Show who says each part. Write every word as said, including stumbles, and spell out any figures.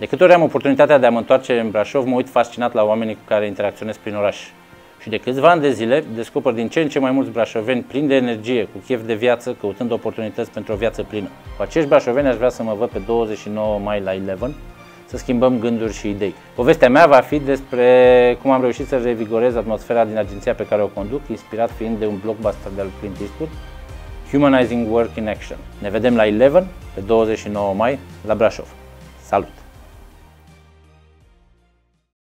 Speaker 1: De câte ori am oportunitatea de a mă întoarce în Brașov, mă uit fascinat la oamenii cu care interacționez prin oraș. Și de câțiva ani de zile descoper din ce în ce mai mulți brașoveni plini de energie, cu chef de viață, căutând oportunități pentru o viață plină. Cu acești brașoveni aș vrea să mă văd pe douăzeci și nouă mai la Eleven, să schimbăm gânduri și idei. Povestea mea va fi despre cum am reușit să revigorez atmosfera din agenția pe care o conduc, inspirat fiind de un blockbuster de-al Clint Eastwood, Humanizing Work in Action. Ne vedem la Eleven pe douăzeci și nouă mai la Brașov. Salut!